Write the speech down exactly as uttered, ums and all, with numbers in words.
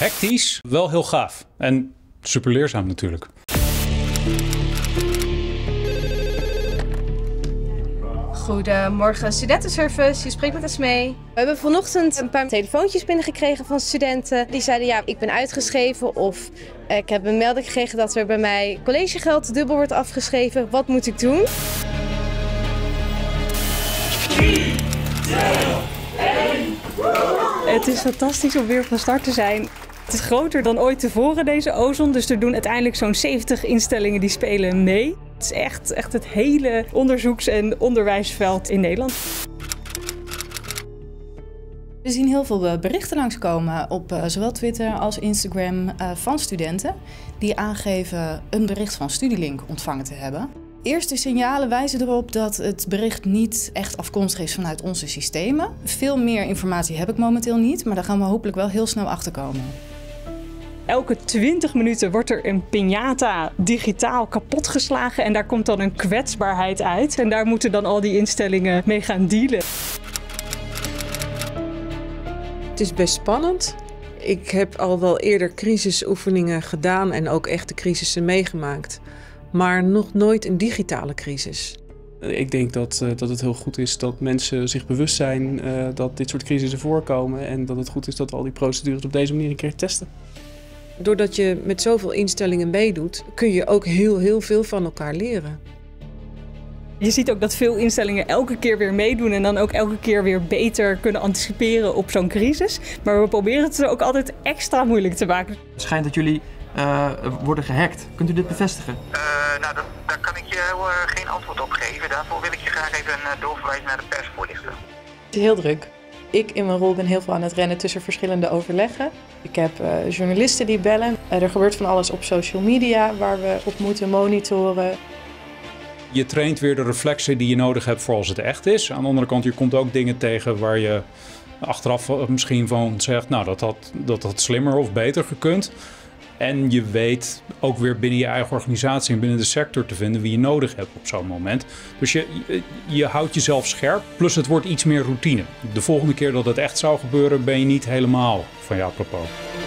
Hectisch, wel heel gaaf. En super leerzaam natuurlijk. Goedemorgen, studentenservice. Je spreekt met Esmee. We hebben vanochtend een paar telefoontjes binnengekregen van studenten. Die zeiden, ja, ik ben uitgeschreven of ik heb een melding gekregen dat er bij mij collegegeld dubbel wordt afgeschreven. Wat moet ik doen? drie, twee, één. Het is fantastisch om weer van start te zijn. Het is groter dan ooit tevoren, deze Ozon. Dus er doen uiteindelijk zo'n zeventig instellingen die spelen mee. Het is echt, echt het hele onderzoeks- en onderwijsveld in Nederland. We zien heel veel berichten langskomen op uh, zowel Twitter als Instagram uh, van studenten die aangeven een bericht van Studielink ontvangen te hebben. Eerste signalen wijzen erop dat het bericht niet echt afkomstig is vanuit onze systemen. Veel meer informatie heb ik momenteel niet, maar daar gaan we hopelijk wel heel snel achter komen. Elke twintig minuten wordt er een piñata digitaal kapotgeslagen en daar komt dan een kwetsbaarheid uit. En daar moeten dan al die instellingen mee gaan dealen. Het is best spannend. Ik heb al wel eerder crisisoefeningen gedaan en ook echte crisissen meegemaakt. Maar nog nooit een digitale crisis. Ik denk dat, uh, dat het heel goed is dat mensen zich bewust zijn uh, dat dit soort crisissen voorkomen. En dat het goed is dat we al die procedures op deze manier een keer testen. Doordat je met zoveel instellingen meedoet, kun je ook heel, heel veel van elkaar leren. Je ziet ook dat veel instellingen elke keer weer meedoen en dan ook elke keer weer beter kunnen anticiperen op zo'n crisis. Maar we proberen het er ook altijd extra moeilijk te maken. Het schijnt dat jullie uh, worden gehackt. Kunt u dit bevestigen? Uh, nou, dat, daar kan ik je uh, geen antwoord op geven. Daarvoor wil ik je graag even uh, doorverwijzen naar de persvoorlichter. Het is heel druk. Ik in mijn rol ben heel veel aan het rennen tussen verschillende overleggen. Ik heb uh, journalisten die bellen. Uh, er gebeurt van alles op social media waar we op moeten monitoren. Je traint weer de reflexen die je nodig hebt voor als het echt is. Aan de andere kant, je komt ook dingen tegen waar je achteraf misschien van zegt, nou, dat had, dat had slimmer of beter gekund. En je weet ook weer binnen je eigen organisatie en binnen de sector te vinden wie je nodig hebt op zo'n moment. Dus je, je, je houdt jezelf scherp, plus het wordt iets meer routine. De volgende keer dat het echt zou gebeuren ben je niet helemaal van ja, apropos.